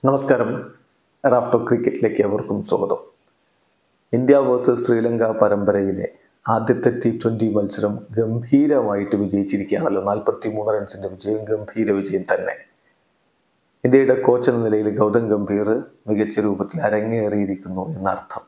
നമസ്കാരം. റാഫ്റ്റോ ക്രിക്കറ്റിലേക്ക് അവർക്കും സ്വാഗതം. ഇന്ത്യ വേഴ്സസ് ശ്രീലങ്ക പരമ്പരയിലെ ആദ്യത്തെ T20 മത്സരം ഗംഭീരമായിട്ട് വിജയിച്ചിരിക്കുകയാണല്ലോ. 43 റൺസിന്റെ വിജയം, ഗംഭീര വിജയം തന്നെ. ഇന്ത്യയുടെ കോച്ച് എന്ന നിലയിൽ ഗൗതം ഗംഭീർ മികച്ച രൂപത്തിൽ അരങ്ങേറിയിരിക്കുന്നു എന്നർത്ഥം.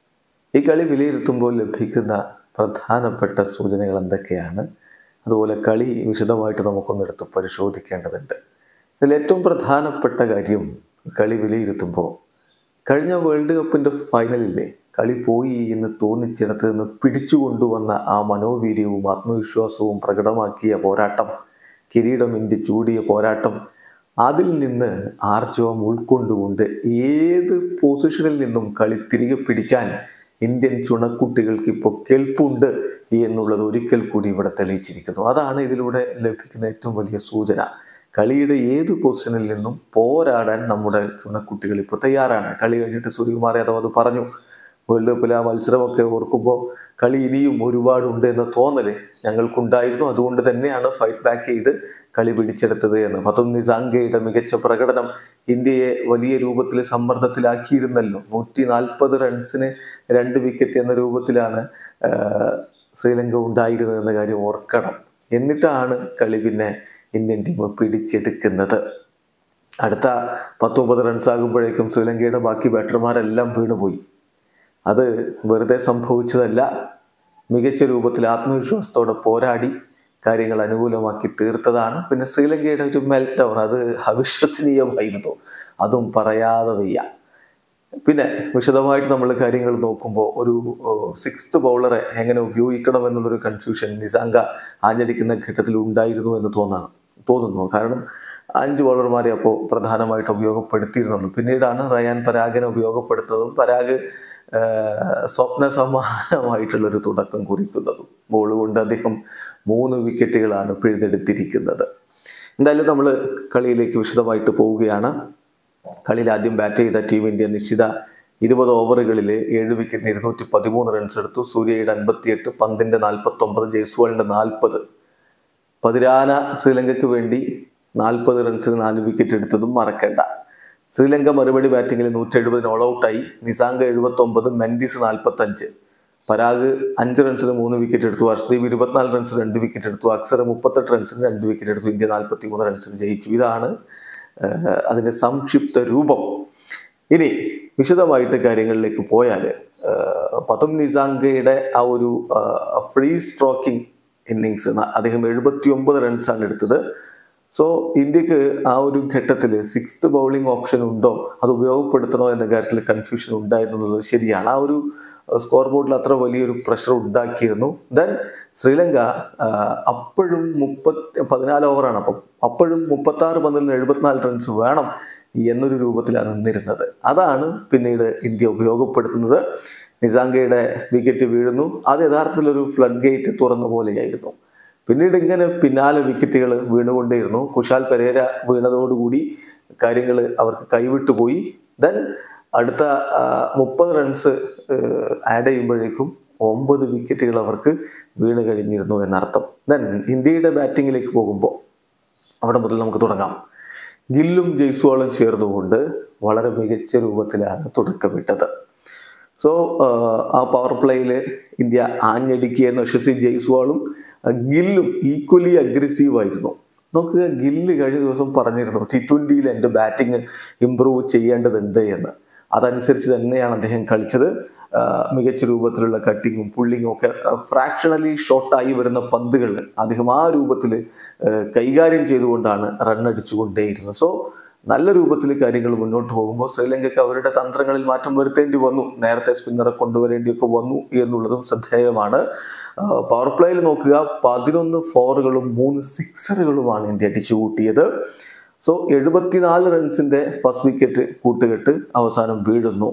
ഈ കളി വിലയിരുത്തുമ്പോൾ ലഭിക്കുന്ന പ്രധാനപ്പെട്ട സൂചനകൾ എന്തൊക്കെയാണ്? അതുപോലെ കളി വിശദമായിട്ട് നമുക്കൊന്നെടുത്ത് പരിശോധിക്കേണ്ടതുണ്ട്. ഇതിൽ ഏറ്റവും പ്രധാനപ്പെട്ട കാര്യം, കളി വിലയിരുത്തുമ്പോൾ കഴിഞ്ഞ വേൾഡ് കപ്പിൻ്റെ ഫൈനലിലെ കളി പോയി എന്ന് തോന്നിച്ചിടത്ത് നിന്ന് പിടിച്ചുകൊണ്ടുവന്ന ആ മനോവീര്യവും ആത്മവിശ്വാസവും പ്രകടമാക്കിയ പോരാട്ടം, കിരീടം ഇന്ത്യ ചൂടിയ പോരാട്ടം, അതിൽ നിന്ന് ആർജവം ഉൾക്കൊണ്ടുകൊണ്ട് ഏത് പൊസിഷനിൽ നിന്നും കളി തിരികെ പിടിക്കാൻ ഇന്ത്യൻ ചുണക്കുട്ടികൾക്ക് ഇപ്പോൾ കെൽപ്പുണ്ട് എന്നുള്ളത് ഒരിക്കൽ കൂടി ഇവിടെ തെളിയിച്ചിരിക്കുന്നു. അതാണ് ഇതിലൂടെ ലഭിക്കുന്ന ഏറ്റവും വലിയ സൂചന. കളിയുടെ ഏത് പൊസിഷനിൽ നിന്നും പോരാടാൻ നമ്മുടെ ചുണക്കുട്ടികൾ ഇപ്പോൾ തയ്യാറാണ്. കളി കഴിഞ്ഞിട്ട് സൂര്യകുമാർ യാദവ് അത് പറഞ്ഞു. വേൾഡ് കപ്പിലെ ആ മത്സരമൊക്കെ ഓർക്കുമ്പോൾ കളി ഇനിയും ഒരുപാടുണ്ട് എന്ന തോന്നൽ ഞങ്ങൾക്കുണ്ടായിരുന്നു. അതുകൊണ്ട് തന്നെയാണ് ഫൈറ്റ് ബാക്ക് ചെയ്ത് കളി പിടിച്ചെടുത്തത് എന്ന്. പതും നിസാങ്കയുടെ മികച്ച പ്രകടനം ഇന്ത്യയെ വലിയ രൂപത്തിൽ സമ്മർദ്ദത്തിലാക്കിയിരുന്നല്ലോ. 140 റൺസിന് 2 വിക്കറ്റ് എന്ന രൂപത്തിലാണ് ശ്രീലങ്ക ഉണ്ടായിരുന്നത് എന്ന കാര്യം ഓർക്കണം. എന്നിട്ടാണ് കളി പിന്നെ ഇന്ത്യൻ ടീം പിടിച്ചെടുക്കുന്നത്. അടുത്ത 19 റൺസ് ആകുമ്പോഴേക്കും ശ്രീലങ്കയുടെ ബാക്കി ബാറ്റർമാരെല്ലാം വീണുപോയി. അത് വെറുതെ സംഭവിച്ചതല്ല. മികച്ച രൂപത്തിൽ ആത്മവിശ്വാസത്തോടെ പോരാടി കാര്യങ്ങൾ അനുകൂലമാക്കി തീർത്തതാണ്. പിന്നെ ശ്രീലങ്കയുടെ ഒരു മെൽറ്റ് ഡൗൺ, അത് അവിശ്വസനീയമായിരുന്നു. അതും പറയാതെ വയ്യ. പിന്നെ വിശദമായിട്ട് നമ്മൾ കാര്യങ്ങൾ നോക്കുമ്പോൾ ഒരു 6th ബൗളറെ എങ്ങനെ ഉപയോഗിക്കണം എന്നുള്ളൊരു കൺഫ്യൂഷൻ നിസാങ്ക ആഞ്ഞടിക്കുന്ന ഘട്ടത്തിൽ ഉണ്ടായിരുന്നു എന്ന് തോന്നുന്നു. കാരണം 5 ബൗളർമാരെ അപ്പോൾ പ്രധാനമായിട്ട് ഉപയോഗപ്പെടുത്തിയിരുന്നുള്ളൂ. പിന്നീടാണ് റയാൻ പരാഗിനെ ഉപയോഗപ്പെടുത്തുന്നതും പരാഗ് സ്വപ്ന സമാനമായിട്ടുള്ളൊരു തുടക്കം കുറിക്കുന്നതും. ബോൾ കൊണ്ട് അദ്ദേഹം 3 വിക്കറ്റുകളാണ് പിഴുതെടുത്തിരിക്കുന്നത്. എന്തായാലും നമ്മൾ കളിയിലേക്ക് വിശദമായിട്ട് പോവുകയാണ്. കളിയിൽ ആദ്യം ബാറ്റ് ചെയ്ത ടീം ഇന്ത്യ നിശ്ചിത 20 ഓവറുകളിൽ 7 വിക്കറ്റിന് 213 റൺസ് എടുത്തു. സൂര്യയുടെ 58, പന്തിന്റെ 49, ജയ്സ്വാളിന്റെ 40. പതിരാന ശ്രീലങ്കയ്ക്ക് വേണ്ടി 40 റൺസിന് 4 വിക്കറ്റ് എടുത്തതും മറക്കേണ്ട. ശ്രീലങ്ക മറുപടി ബാറ്റിംഗിൽ 170 ഓൾ ഔട്ടായി. നിസാങ്ക 79, മെൻഡിസ് 45. പരാഗ് 5 റൺസിന് 3 വിക്കറ്റ് എടുത്തു. ഹർഷ്ദീപ് 24 റൺസിന് 2 വിക്കറ്റ് എടുത്തു. അക്സർ 38 റൺസിന് 2 വിക്കറ്റ് എടുത്തു. ഇന്ത്യ 43 റൺസിന് ജയിച്ചു. ഇതാണ് അതിൻ്റെ സംക്ഷിപ്ത രൂപം. ഇനി വിശദമായിട്ട് കാര്യങ്ങളിലേക്ക് പോയാൽ, പതും നിസാങ്കയുടെ ആ ഒരു ഫ്രീ സ്ട്രോക്കിംഗ് ഇന്നിങ്സ്, അദ്ദേഹം 79 റൺസാണ് എടുത്തത്. സോ ഇന്ത്യക്ക് ആ ഒരു ഘട്ടത്തിൽ 6th ബൗളിംഗ് ഓപ്ഷൻ ഉണ്ടോ, അത് ഉപയോഗപ്പെടുത്തണോ എന്ന കാര്യത്തിൽ കൺഫ്യൂഷൻ ഉണ്ടായിരുന്നു എന്നുള്ളത് ശരിയാണ്. ആ ഒരു സ്കോർ ബോർഡിൽ അത്ര വലിയൊരു പ്രഷർ ഉണ്ടാക്കിയിരുന്നു. ദെൻ ശ്രീലങ്ക അപ്പോഴും 14 ഓവറാണ്. അപ്പോഴും 36 പന്തിൽ 74 റൺസ് വേണം എന്നൊരു രൂപത്തിലാണ് നിന്നിരുന്നത്. അതാണ് പിന്നീട് ഇന്ത്യ ഉപയോഗപ്പെടുത്തുന്നത്. നിസാങ്കയുടെ വിക്കറ്റ് വീഴുന്നു. അത് യഥാർത്ഥത്തിലൊരു ഫ്ലഡ് ഗേറ്റ് തുറന്ന പോലെയായിരുന്നു. പിന്നീട് ഇങ്ങനെ പിന്നാലെ വിക്കറ്റുകൾ വീണുകൊണ്ടേയിരുന്നു. കുശാൽ പെരേര വീണതോടുകൂടി കാര്യങ്ങൾ അവർക്ക് കൈവിട്ടുപോയി. ദെൻ അടുത്ത 30 റൺസ് ആഡ് ചെയ്യുമ്പോഴേക്കും 9 വിക്കറ്റുകൾ അവർക്ക് വീണ് കഴിഞ്ഞിരുന്നു എന്നർത്ഥം. ദെൻ ഇന്ത്യയുടെ ബാറ്റിങ്ങിലേക്ക് പോകുമ്പോൾ അവിടെ മുതൽ നമുക്ക് തുടങ്ങാം. ഗില്ലും ജയ്സ്വാളും ചേർന്നുകൊണ്ട് വളരെ മികച്ച രൂപത്തിലാണ് തുടക്കമിട്ടത്. സോ ആ പവർ പ്ലേയിൽ ഇന്ത്യ ആഞ്ഞടിക്കുകയെന്ന് യശസ്വി ജയ്സ്വാളും ഗില്ലും ഈക്വലി അഗ്രസീവ് ആയിരുന്നു. നോക്കുക, ഗില്ല് കഴിഞ്ഞ ദിവസം പറഞ്ഞിരുന്നു T20യിൽ എൻ്റെ ബാറ്റിംഗ് ഇമ്പ്രൂവ് ചെയ്യേണ്ടതുണ്ട് എന്ന്. അതനുസരിച്ച് തന്നെയാണ് അദ്ദേഹം കളിച്ചത്. മികച്ച രൂപത്തിലുള്ള കട്ടിങ്ങും പുള്ളിങ്ങും ഒക്കെ, ഫ്രാക്ഷണലി ഷോർട്ടായി വരുന്ന പന്തുകൾ അദ്ദേഹം ആ രൂപത്തിൽ കൈകാര്യം ചെയ്തുകൊണ്ടാണ് റണ്ണടിച്ചുകൊണ്ടേയിരുന്നത്. സോ നല്ല രൂപത്തിൽ കാര്യങ്ങൾ മുന്നോട്ട് പോകുമ്പോൾ ശ്രീലങ്കയ്ക്ക് അവരുടെ തന്ത്രങ്ങളിൽ മാറ്റം വരുത്തേണ്ടി വന്നു. നേരത്തെ സ്പിന്നറെ കൊണ്ടുവരേണ്ടിയൊക്കെ വന്നു എന്നുള്ളതും ശ്രദ്ധേയമാണ്. പവർ പ്ലേയിൽ നോക്കുക, 11 ഫോറുകളും 3 സിക്സറുകളുമാണ് ഇന്ത്യ അടിച്ചുകൂട്ടിയത്. സോ 74 റൺസിന്റെ ഫസ്റ്റ് വിക്കറ്റ് കൂട്ടുകെട്ട് അവസാനം വീഴുന്നു.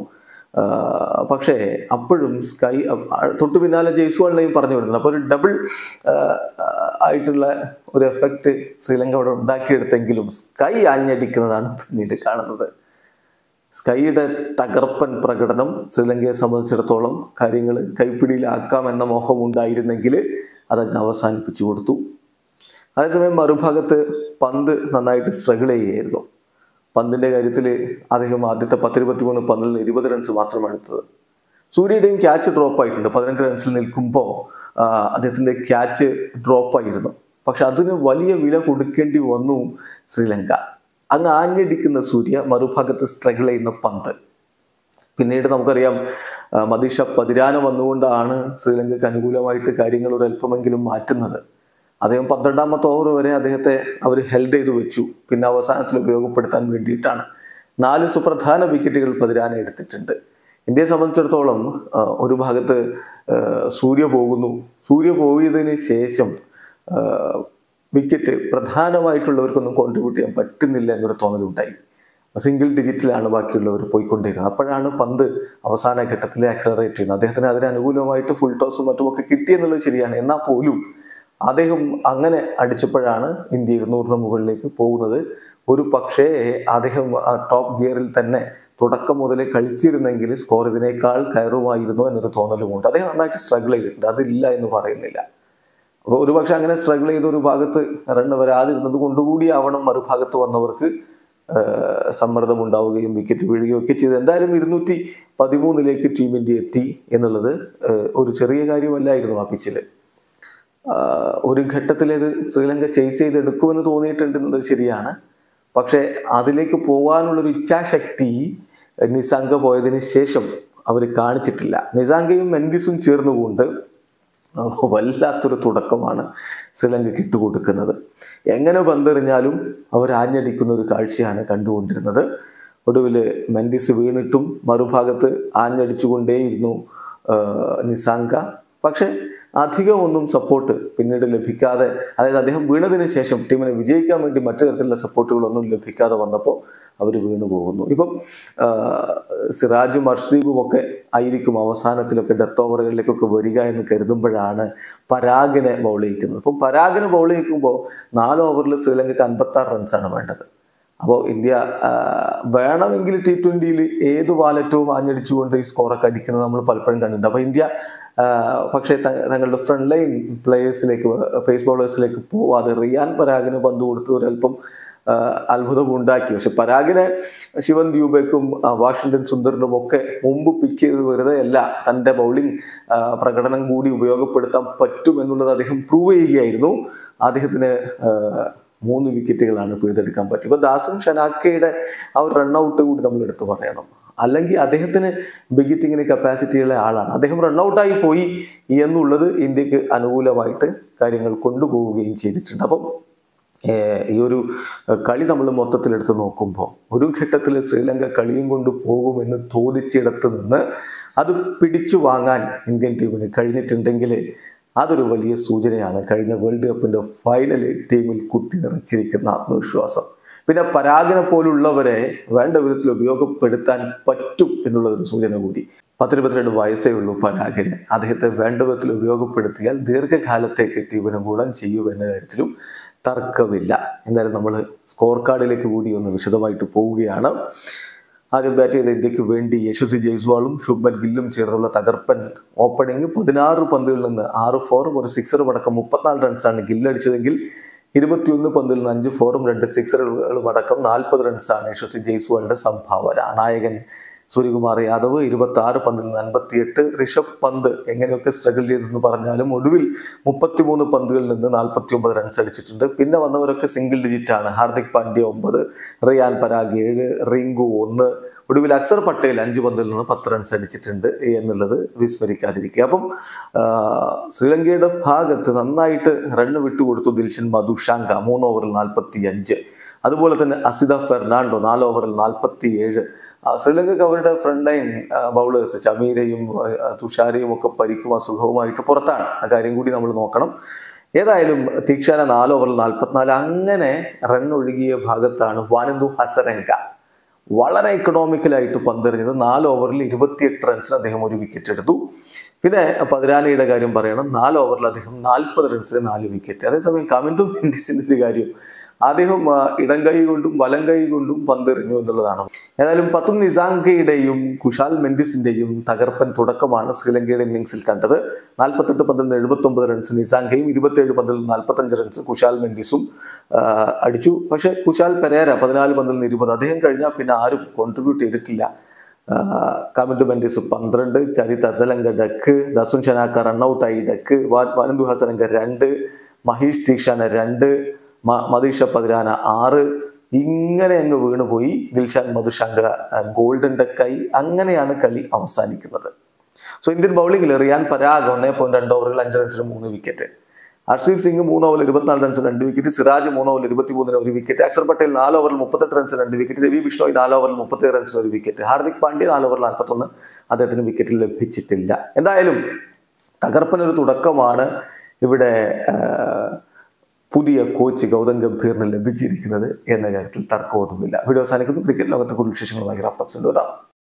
പക്ഷേ അപ്പോഴും സ്കൈ തൊട്ടു പിന്നാലെ ജയ്സ്വാളിനെയും പറഞ്ഞു വിടുന്നുണ്ട്. അപ്പോൾ ഒരു ഡബിൾ ആയിട്ടുള്ള ഒരു എഫക്റ്റ് ശ്രീലങ്ക അവിടെ ഉണ്ടാക്കിയെടുത്തെങ്കിലും സ്കൈ ആഞ്ഞടിക്കുന്നതാണ് പിന്നീട് കാണുന്നത്. സ്കൈയുടെ തകർപ്പൻ പ്രകടനം ശ്രീലങ്കയെ സംബന്ധിച്ചിടത്തോളം കാര്യങ്ങൾ കൈപ്പിടിയിലാക്കാമെന്ന മോഹം ഉണ്ടായിരുന്നെങ്കിൽ അതങ്ങ് അവസാനിപ്പിച്ചു കൊടുത്തു. അതേസമയം മറുഭാഗത്ത് പന്ത് നന്നായിട്ട് സ്ട്രഗിൾ ചെയ്യുകയായിരുന്നു. പന്തിൻ്റെ കാര്യത്തിൽ അദ്ദേഹം ആദ്യത്തെ 10-23 പന്തിൽ 20 റൺസ് മാത്രമാണ് എടുത്തത്. സൂര്യയുടെയും ക്യാച്ച് ഡ്രോപ്പ് ആയിട്ടുണ്ട്. 15 റൺസിൽ നിൽക്കുമ്പോൾ അദ്ദേഹത്തിൻ്റെ ക്യാച്ച് ഡ്രോപ്പായിരുന്നു. പക്ഷെ അതിന് വലിയ വില കൊടുക്കേണ്ടി വന്നു ശ്രീലങ്ക. അങ്ങ് ആഞ്ഞടിക്കുന്ന സൂര്യ, മറുഭാഗത്ത് സ്ട്രഗിൾ ചെയ്യുന്ന പന്ത്. പിന്നീട് നമുക്കറിയാം മദീഷ പതിരാന വന്നുകൊണ്ടാണ് ശ്രീലങ്കയ്ക്ക് അനുകൂലമായിട്ട് കാര്യങ്ങൾ ഒരല്പമെങ്കിലും മാറ്റുന്നത്. അദ്ദേഹം 12ാമത്തെ ഓവർ വരെ അദ്ദേഹത്തെ അവർ ഹെൽഡ് ചെയ്ത് വെച്ചു. പിന്നെ അവസാനത്തിൽ ഉപയോഗപ്പെടുത്താൻ വേണ്ടിയിട്ടാണ്. 4 സുപ്രധാന വിക്കറ്റുകൾ പതിരാന എടുത്തിട്ടുണ്ട്. ഇന്ത്യയെ സംബന്ധിച്ചിടത്തോളം ഒരു ഭാഗത്ത് സൂര്യ പോകുന്നു. സൂര്യ പോയതിന് ശേഷം വിക്കറ്റ് പ്രധാനമായിട്ടുള്ളവർക്കൊന്നും കോൺട്രിബ്യൂട്ട് ചെയ്യാൻ പറ്റുന്നില്ല എന്നൊരു തോന്നലുണ്ടായി. സിംഗിൾ ഡിജിറ്റിലാണ് ബാക്കിയുള്ളവർ പോയിക്കൊണ്ടിരുന്നത്. അപ്പോഴാണ് പന്ത് അവസാന ഘട്ടത്തിൽ ആക്സലറേറ്റ് ചെയ്യുന്നത്. അദ്ദേഹത്തിന് അതിന് അനുകൂലമായിട്ട് ഫുൾ ടോസും മറ്റുമൊക്കെ കിട്ടിയെന്നുള്ളത് ശരിയാണ്. എന്നാൽ പോലും അദ്ദേഹം അങ്ങനെ അടിച്ചപ്പോഴാണ് ഇന്ത്യ 200 മുകളിലേക്ക് പോകുന്നത്. ഒരു പക്ഷേ അദ്ദേഹം ടോപ്പ് ഗിയറിൽ തന്നെ തുടക്കം മുതലേ കളിച്ചിരുന്നെങ്കിൽ സ്കോർ ഇതിനേക്കാൾ കയറുമായിരുന്നു എന്നൊരു തോന്നലുമുണ്ട്. അദ്ദേഹം നന്നായിട്ട് സ്ട്രഗിൾ ചെയ്തിട്ടുണ്ട്, അതില്ല എന്ന് പറയുന്നില്ല. അപ്പോൾ ഒരുപക്ഷെ അങ്ങനെ സ്ട്രഗിൾ ചെയ്ത ഒരു ഭാഗത്ത് റൺ വരാതിരുന്നത് കൊണ്ടുകൂടി ആവണം മറുഭാഗത്ത് വന്നവർക്ക് സമ്മർദ്ദം ഉണ്ടാവുകയും വിക്കറ്റ് വീഴുകയും ഒക്കെ ചെയ്ത്. എന്തായാലും 213 ടീം ഇന്ത്യ എത്തി എന്നുള്ളത് ഒരു ചെറിയ കാര്യമല്ലായിരുന്നു ആ പിച്ചിൽ. ഒരു ഘട്ടത്തിലേത് ശ്രീലങ്ക ചേസ് ചെയ്തെടുക്കുമെന്ന് തോന്നിയിട്ടുണ്ട് എന്നുള്ളത് ശരിയാണ്. പക്ഷെ അതിലേക്ക് പോകാനുള്ളൊരു ഇച്ഛാശക്തി നിസാങ്ക പോയതിന് ശേഷം അവർ കാണിച്ചിട്ടില്ല. നിസാങ്കയും മെൻഡിസും ചേർന്നുകൊണ്ട് വല്ലാത്തൊരു തുടക്കമാണ് ശ്രീലങ്കയ്ക്ക് ഇട്ടുകൊടുക്കുന്നത്. എങ്ങനെ പന്തെറിഞ്ഞാലും അവർ ആഞ്ഞടിക്കുന്ന ഒരു കാഴ്ചയാണ് കണ്ടുകൊണ്ടിരുന്നത്. ഒടുവിൽ മെൻഡിസ് വീണിട്ടും മറുഭാഗത്ത് ആഞ്ഞടിച്ചുകൊണ്ടേയിരുന്നു നിസാങ്ക. പക്ഷെ അധികമൊന്നും സപ്പോർട്ട് പിന്നീട് ലഭിക്കാതെ, അതായത് അദ്ദേഹം വീണതിന് ശേഷം ടീമിനെ വിജയിക്കാൻ വേണ്ടി മറ്റു തരത്തിലുള്ള സപ്പോർട്ടുകളൊന്നും ലഭിക്കാതെ വന്നപ്പോൾ അവർ വീണു പോകുന്നു. ഇപ്പം സിറാജും അർഷ്ദീപും ഒക്കെ ആയിരിക്കും അവസാനത്തിലൊക്കെ ഡെത്ത് ഓവറുകളിലേക്കൊക്കെ വരിക എന്ന് കരുതുമ്പോഴാണ് പരാഗിനെ ബൗൾ ചെയ്യിക്കുന്നത്. അപ്പം പരാഗിനെ ബൗൾ ചെയ്യിക്കുമ്പോൾ 4 ഓവറിൽ ശ്രീലങ്കയ്ക്ക് 56 റൺസാണ് വേണ്ടത്. അപ്പോൾ ഇന്ത്യ വേണമെങ്കിൽ T20യിൽ ഏത് വാലറ്റവും ആഞ്ഞടിച്ചുകൊണ്ട് ഈ സ്കോറൊക്കെ അടിക്കുന്നത് നമ്മൾ പലപ്പോഴും കണ്ടിട്ടുണ്ട്. അപ്പോൾ ഇന്ത്യ പക്ഷേ തങ്ങളുടെ ഫ്രണ്ട് ലൈൻ പ്ലേയേഴ്സിലേക്ക്, പേസ് ബൗളേഴ്സിലേക്ക് പോവാതെ റിയാൻ പരാഗിന് പന്ത് കൊടുത്ത് ഒരല്പം അത്ഭുതമുണ്ടാക്കി. പക്ഷെ പരാഗിനെ ശിവൻ ദ്യൂബയ്ക്കും വാഷിംഗ്ടൺ സുന്ദറിനും ഒക്കെ മുമ്പ് പിക്ക് ചെയ്ത് വെറുതെ അല്ല, തൻ്റെ ബൗളിംഗ് പ്രകടനം കൂടി ഉപയോഗപ്പെടുത്താൻ പറ്റും എന്നുള്ളത് അദ്ദേഹം പ്രൂവ് ചെയ്യുകയായിരുന്നു. അദ്ദേഹത്തിന് 3 വിക്കറ്റുകളാണ് പിഴുതെടുക്കാൻ പറ്റും. ഇപ്പൊ ദാസും ഷനാക്കയുടെ ആ ഒരു റൺഔട്ട് കൂടി നമ്മൾ എടുത്തു പറയണം. അല്ലെങ്കിൽ അദ്ദേഹത്തിന് ബിഗ് ഹിറ്റിങ്ങിന് കപ്പാസിറ്റിയുള്ള ആളാണ്. അദ്ദേഹം റൺഔട്ടായി പോയി എന്നുള്ളത് ഇന്ത്യക്ക് അനുകൂലമായിട്ട് കാര്യങ്ങൾ കൊണ്ടുപോവുകയും ചെയ്തിട്ടുണ്ട്. അപ്പം ഈ ഒരു കളി നമ്മൾ മൊത്തത്തിലെടുത്ത് നോക്കുമ്പോൾ ഒരു ഘട്ടത്തിൽ ശ്രീലങ്ക കളിയും കൊണ്ട് പോകുമെന്ന് തോന്നിച്ചിടത്ത് നിന്ന് അത് പിടിച്ചു വാങ്ങാൻ ഇന്ത്യൻ ടീമിന് കഴിഞ്ഞിട്ടുണ്ടെങ്കിൽ അതൊരു വലിയ സൂചനയാണ്. കഴിഞ്ഞ വേൾഡ് കപ്പിൻ്റെ ഫൈനൽ ടീമിൽ കുത്തി നിറച്ചിരിക്കുന്ന ആത്മവിശ്വാസം. പിന്നെ പരാഗിനെ പോലുള്ളവരെ വേണ്ട വിധത്തിൽ ഉപയോഗപ്പെടുത്താൻ പറ്റും എന്നുള്ളതൊരു സൂചന കൂടി. 22 വയസ്സേ ഉള്ളൂ പരാഗിന്. അദ്ദേഹത്തെ വേണ്ട വിധത്തിൽ ഉപയോഗപ്പെടുത്തിയാൽ ദീർഘകാലത്തേക്ക് ടീമിന് ഗുണം ചെയ്യുമെന്ന കാര്യത്തിലും തർക്കമില്ല. എന്തായാലും നമ്മൾ സ്കോർ കാർഡിലേക്ക് കൂടി ഒന്ന് വിശദമായിട്ട് പോവുകയാണ്. ആദ്യം ബാറ്റ് ചെയ്ത ഇന്ത്യക്ക് വേണ്ടി യശസ്വി ജയ്സ്വാളും ശുഭ്മൻ ഗില്ലും ചേർന്നുള്ള തകർപ്പൻ ഓപ്പണിംഗ്. 16 പന്തുകളിൽ നിന്ന് 6 ഫോറും 1 സിക്സറും അടക്കം 34 റൺസാണ് ഗില്ലടിച്ചതെങ്കിൽ 21 പന്തിൽ നിന്ന് 5 ഫോറും 2 സിക്സറുകളും അടക്കം 40 റൺസാണ് യശസ്വി ജയ്സ്വാളിന്റെ സംഭാവന. നായകൻ സൂര്യകുമാർ യാദവ് 26 പന്തിൽ നിന്ന് 58. ഋഷഭ് പന്ത് എങ്ങനെയൊക്കെ സ്ട്രഗിൾ ചെയ്തെന്ന് പറഞ്ഞാലും ഒടുവിൽ 33 പന്തുകളിൽ നിന്ന് 49 റൺസ് അടിച്ചിട്ടുണ്ട്. പിന്നെ വന്നവരൊക്കെ സിംഗിൾ ഡിജിറ്റ് ആണ്. ഹാർദിക് പാണ്ഡ്യ 9, റിയാൻ പരാഗ് 7, റിങ്കു 1. ഒടുവിൽ അക്സർ പട്ടേൽ 5 പന്തിൽ നിന്ന് 10 റൺസ് അടിച്ചിട്ടുണ്ട് എന്നുള്ളത് വിസ്മരിക്കാതിരിക്കുക. അപ്പം ശ്രീലങ്കയുടെ ഭാഗത്ത് നന്നായിട്ട് റണ്ണ് വിട്ടുകൊടുത്തു ദിൽഷൻ മധുഷാങ്ക 3 ഓവറിൽ 45. അതുപോലെ തന്നെ അസിത ഫെർണാണ്ടോ 4 ഓവറിൽ 47. ശ്രീലങ്കയ്ക്ക് അവരുടെ ഫ്രണ്ട് ലൈൻ ബൗളേഴ്സ് ചമീരയും തുഷാരയും ഒക്കെ പരിക്കും അസുഖവുമായിട്ട് പുറത്താണ്. ആ കാര്യം കൂടി നമ്മൾ നോക്കണം. ഏതായാലും തീക്ഷാന 4 ഓവറിൽ 44. അങ്ങനെ റൺ ഒഴുകിയ ഭാഗത്താണ് വാനന്ദു ഹസരംഗ വളരെ എക്കണോമിക്കലായിട്ട് പന്തെറിഞ്ഞത്. 4 ഓവറിൽ 28 റൺസിന് അദ്ദേഹം 1 വിക്കറ്റ് എടുത്തു. പിന്നെ പതിരാനയുടെ കാര്യം പറയണം. 4 ഓവറിൽ അദ്ദേഹം 40 റൺസിന് 4 വിക്കറ്റ്. അതേസമയം കമിൻഡു മെൻഡിസിന്റെ ഒരു കാര്യം അദ്ദേഹം ഇടം കൈ കൊണ്ടും വലം കൈ കൊണ്ടും പന്തെറിഞ്ഞു എന്നുള്ളതാണ്. ഏതായാലും പത്തും നിസാങ്കയുടെയും കുശാൽ മെൻഡിസിന്റെയും തകർപ്പൻ തുടക്കമാണ് ശ്രീലങ്കയുടെ ഇന്നിംഗ്സിൽ കണ്ടത്. 48 പന്തിൽ നിന്ന് 79 റൺസ് നിസാങ്കയും 27 പന്തിൽ നിന്ന് 45 റൺസ് കുശാൽ മെൻഡിസും അടിച്ചു. പക്ഷെ കുശാൽ പെരേര 14 പന്തിൽ നിന്ന് 20, അദ്ദേഹം കഴിഞ്ഞാൽ പിന്നെ ആരും കോൺട്രിബ്യൂട്ട് ചെയ്തിട്ടില്ല. കമിൻഡു മെൻഡിസ് 12, ചരിത് അസലങ്ക ഡക്ക്, ദസുൻ ഷനാക്ക റണ്ണൌട്ടായി ഡക്ക്, വാനന്ദു ഹസലങ്ക 2, മഹീഷ് തീക്ഷാന 2, മതീഷ പതിരാന 6, ഇങ്ങനെ അങ്ങ് വീണുപോയി. ദിൽഷാൻ മധുശങ്ക ഗോൾഡൻ ഡക്കായി. അങ്ങനെയാണ് കളി അവസാനിക്കുന്നത്. സോ ഇന്ത്യൻ ബൗളിംഗിൽ റിയാൻ പരാഗ് 1.2 ഓവറുകൾ 5 റൺസിന് 3 വിക്കറ്റ്, ഹർഷദീപ് സിംഗ് 3 ഓവറിൽ 24 റൺസിന് 2 വിക്കറ്റ്, സിറാജ് 3 ഓവറിൽ 23 1 വിക്കറ്റ്, അക്ഷർ പട്ടേൽ 4 ഓവറിൽ 38 റൺസിന് 2 വിക്കറ്റ്, രവി ബിഷ്ണോയ് 4 ഓവറിൽ 37 റൺസിന് 1 വിക്കറ്റ്, ഹാർദിക് പാണ്ഡ്യ 4 ഓവറിൽ 41, അദ്ദേഹത്തിന് വിക്കറ്റ് ലഭിച്ചിട്ടില്ല. എന്തായാലും തകർപ്പനൊരു തുടക്കമാണ് ഇവിടെ പുതിയ കോച്ച് ഗൗതം ഗംഭീറിന് ലഭിച്ചിരിക്കുന്നത് എന്ന കാര്യത്തിൽ തർക്കമൊന്നുമില്ല. വീഡിയോ അവസാനിക്കുന്നു. ക്രിക്കറ്റ് ലോകത്തെ കൂടുതൽ വിശേഷങ്ങളുമായി റാഫ് ടോക്സിൽ വരാം.